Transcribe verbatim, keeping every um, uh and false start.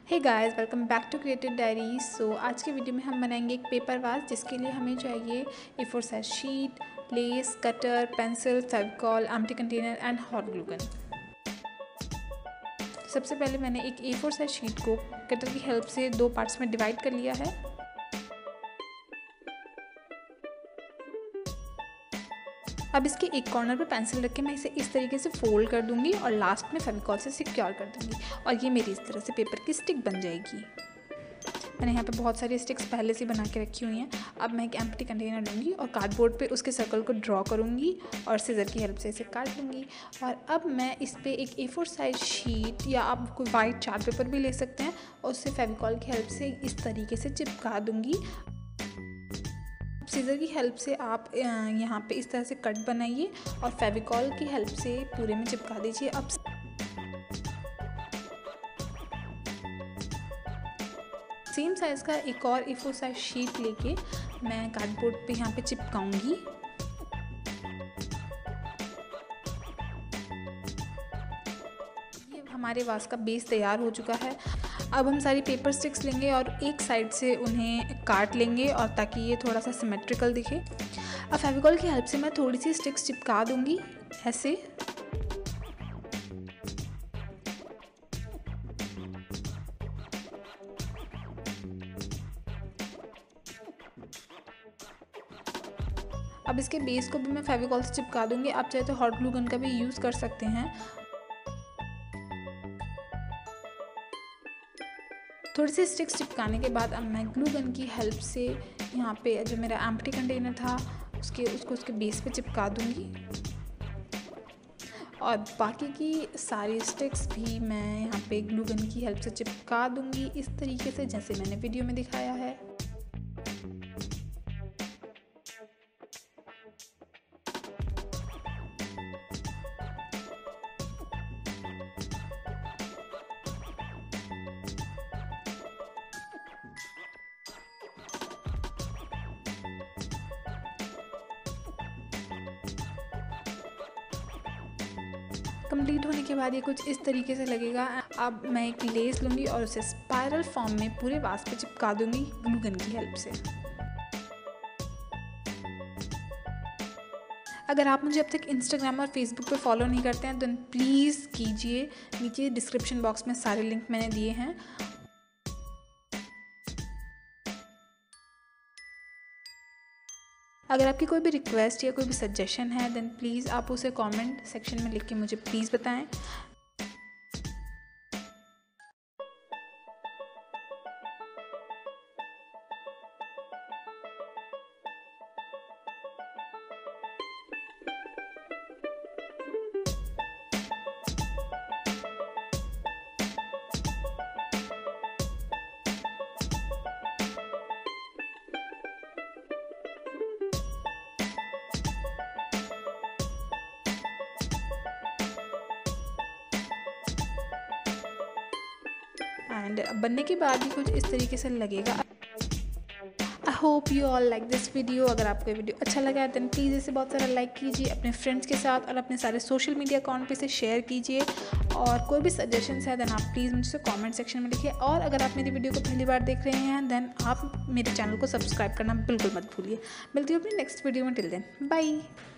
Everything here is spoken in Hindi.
Hey guys, welcome back to creative diaries. So आज के वीडियो में हम बनाएंगे एक पेपर वास, जिसके लिए हमें चाहिए A four size sheet, lace, cutter, pencil, Fevicol, empty container and hot glue gun. सबसे पहले मैंने एक ए फोर साइज शीट को कटर की हेल्प से दो पार्ट्स में डिवाइड कर लिया है। अब इसके एक कॉर्नर पे पेंसिल रख के मैं इसे इस तरीके से फोल्ड कर दूंगी और लास्ट में फेविकॉल से सिक्योर कर दूंगी और ये मेरी इस तरह से पेपर की स्टिक बन जाएगी। मैंने यहाँ पे बहुत सारी स्टिक्स पहले से बना के रखी हुई हैं। अब मैं एक एम्प्टी कंटेनर लूँगी और कार्डबोर्ड पे उसके सर्कल को ड्रॉ करूँगी और सीजर की हेल्प से इसे काट लूँगी। और अब मैं इस पर एक ए फोर साइज शीट या आप कोई वाइट चार्ट पेपर भी ले सकते हैं और उससे फेविकॉल की हेल्प से इस तरीके से चिपका दूँगी। सीजर की हेल्प से आप यहाँ पे इस तरह से कट बनाइए और फेविकॉल की हेल्प से पूरे में चिपका दीजिए। अब सेम साइज़ का एक और ए फोर साइज शीट लेके मैं कार्डबोर्ड पे यहाँ पे चिपकाऊंगी। ये हमारे वास का बेस तैयार हो चुका है। अब हम सारी पेपर स्टिक्स लेंगे और एक साइड से उन्हें काट लेंगे और ताकि ये थोड़ा सा सिमेट्रिकल दिखे। अब फेविकॉल की हेल्प से मैं थोड़ी सी स्टिक्स चिपका दूंगी ऐसे। अब इसके बेस को भी मैं फेविकॉल से चिपका दूंगी। आप चाहे तो हॉट ग्लू गन का भी यूज़ कर सकते हैं। थोड़ी सी स्टिक्स चिपकाने के बाद अब मैं ग्लू गन की हेल्प से यहाँ पे जो मेरा एम्प्टी कंटेनर था उसके उसको उसके बेस पे चिपका दूँगी और बाकी की सारी स्टिक्स भी मैं यहाँ पे ग्लू गन की हेल्प से चिपका दूँगी इस तरीके से जैसे मैंने वीडियो में दिखाया है। कंप्लीट होने के बाद ये कुछ इस तरीके से लगेगा। अब मैं एक लेस लूँगी और उसे स्पाइरल फॉर्म में पूरे वास पे चिपका दूँगी ग्लू गन की हेल्प से। अगर आप मुझे अब तक इंस्टाग्राम और फेसबुक पे फॉलो नहीं करते हैं तो प्लीज़ कीजिए। नीचे डिस्क्रिप्शन बॉक्स में सारे लिंक मैंने दिए हैं। अगर आपकी कोई भी रिक्वेस्ट या कोई भी सजेशन है देन प्लीज़ आप उसे कमेंट सेक्शन में लिख के मुझे प्लीज़ बताएं। एंड बनने के बाद भी कुछ इस तरीके से लगेगा। I hope you all like this video. अगर आपको ये वीडियो अच्छा लगा है देन प्लीज़ इसे बहुत सारा लाइक कीजिए, अपने फ्रेंड्स के साथ और अपने सारे सोशल मीडिया अकाउंट पे इसे शेयर कीजिए। और कोई भी सजेशंस है देन आप प्लीज़ मुझसे कमेंट सेक्शन में लिखिए। और अगर आप मेरी वीडियो को पहली बार देख रहे हैं देन आप मेरे चैनल को सब्सक्राइब करना बिल्कुल मत भूलिए। मिलती हूँ अपनी नेक्स्ट वीडियो में। Till then bye.